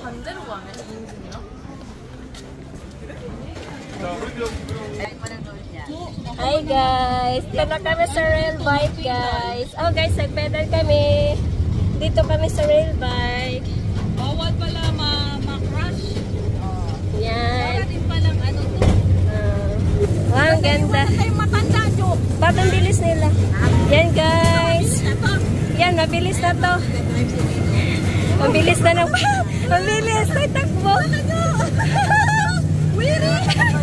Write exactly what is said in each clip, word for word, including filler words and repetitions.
반대로 가네, 인증이랑. Hi guys! Dito na kami sa rail bike guys. Oh guys, nag-pedal kami. Dito kami sa rail bike. Bawal pala ma-crash. Yan. Para din palang ano to. Uh, wow, ang ganda. Matanda, Jo. Ba't ang bilis nila? Yan guys. Yan, mabilis na to. Mabilis na ng... Mabilis! Nagtakbo! Wiri!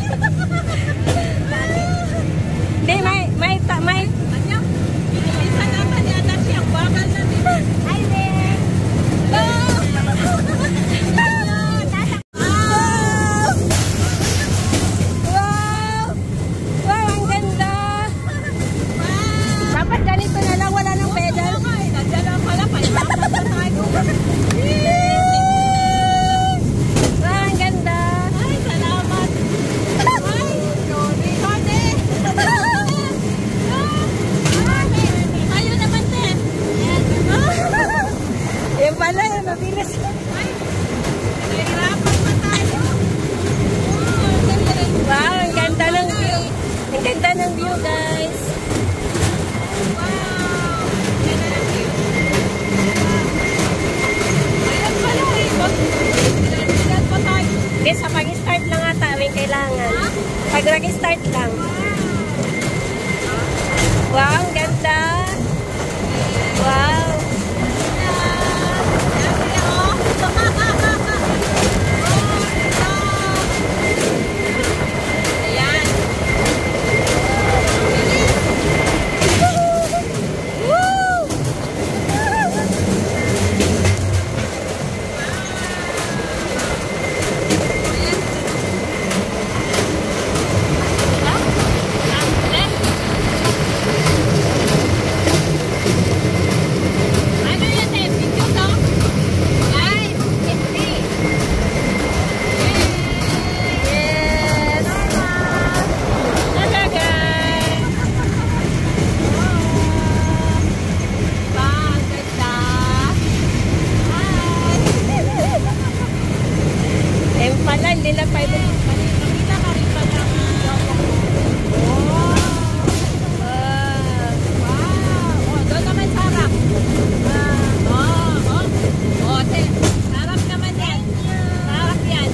Hindi, may... May... may Anya? Isa naman yata siya. Bagal na nila. Hi there! Wow! Wow, ang ganda! Dapat ganito na lang, wala nang pedal. Nandiyan lang pala, pahilapan na tayo. Wow, ang ganda! Ay, salamat. Ay, sorry. Sorry. Tayo naman, te. Yan pala, yan, mabilis. Nahirapan pa tayo. Oh, dali. Wow, ang ganda ng view. Ang ganda ng view, guys. Wow. Yan na lang view. Ayan pala, eh. Ilan pa tayo. Guys, sa pag-start lang ata, may kailangan. Pag nag-start lang. Wow, ang ganda. Wow. Ayan. Woo! Ano yan, eh? Video to? Ay, fifty. Yes. Hello, guys. Wow, ganda. Ayun pala, hindi na pa ito. Pakita ka rin pala ng Wow. Wow. Oh, doon naman sa harap. Oh, oh. Oh, te. Harap naman yan. Harap yan.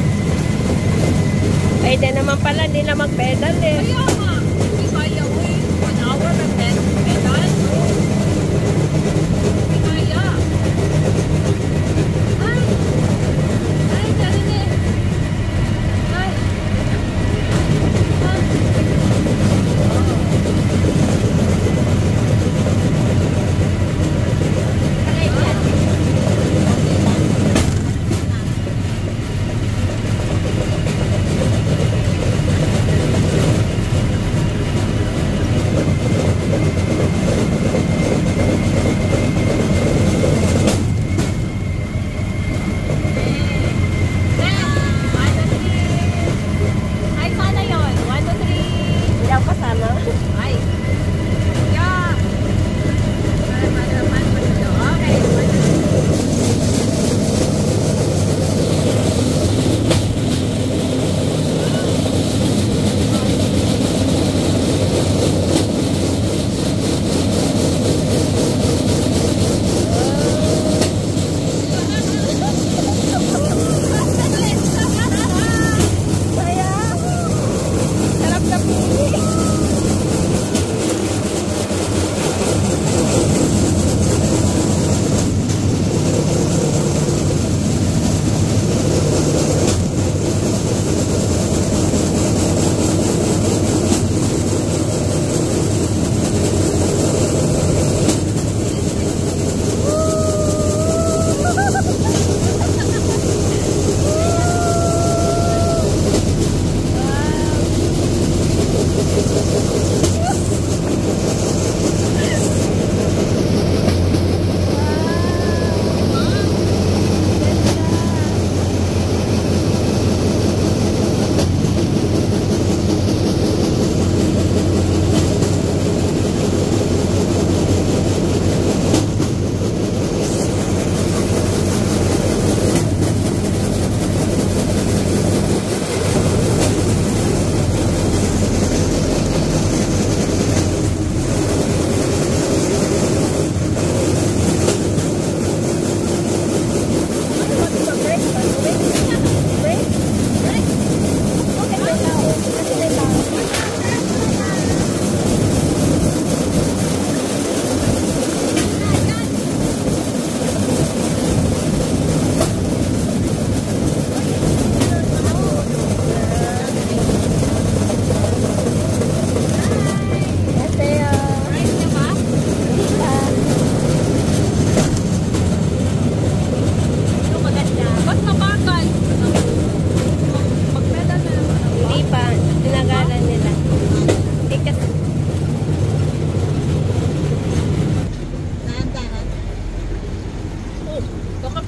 Pwede naman pala, hindi na mag-pedal eh. Kaya nga. Hindi kaya, uy. One hour ng pedal. Hindi kaya. Ay. Ay, dali na. Ay. Ay.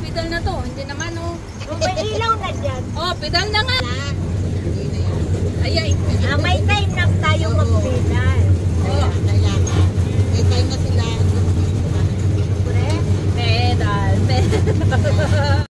pedal na to. Hindi naman, oh. May ilaw na dyan. Oh, pedal na nga. Ay, ay. Ah, may time na tayo mag-pedal. Oh. May time na sila. Pedal, pedal.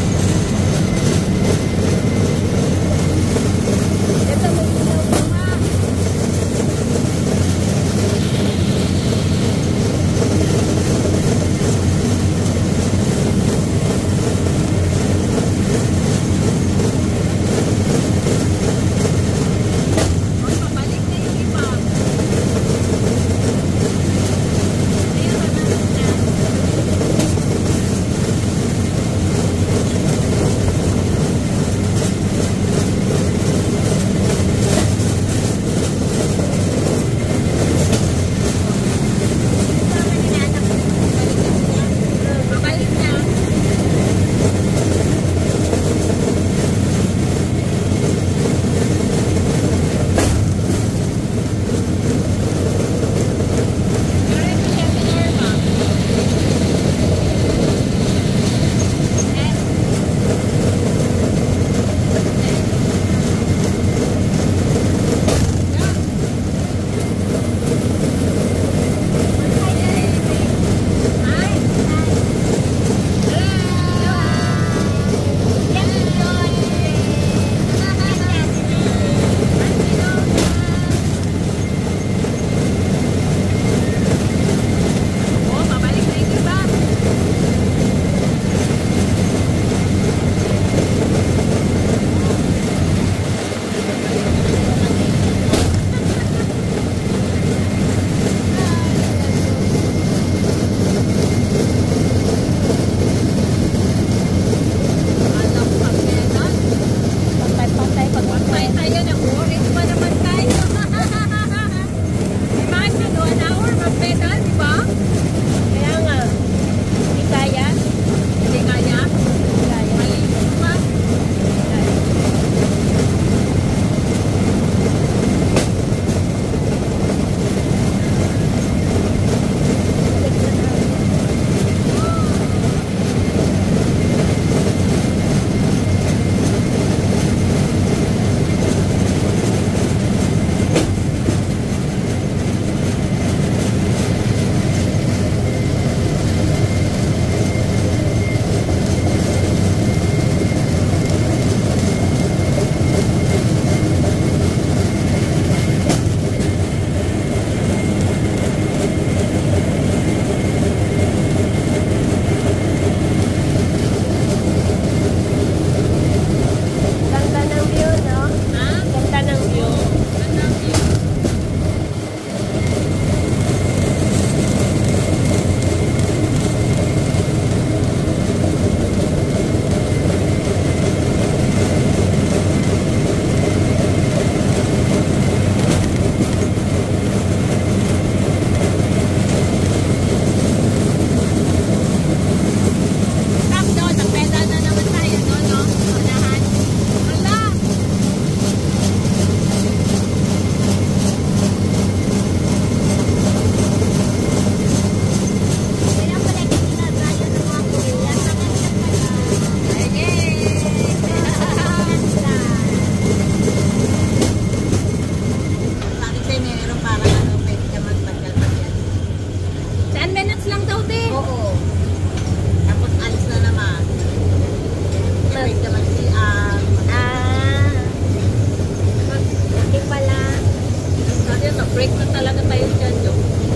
Break na talaga tayo dyan, Jo.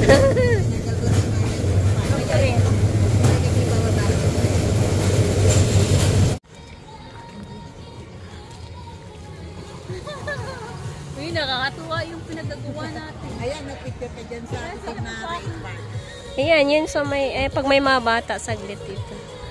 Uy, nakakatuwa yung pinagagawa natin. Ayan, napicture ka dyan sa ating na rain park. Ayan, yun sa may, eh, pag may mga bata, saglit dito.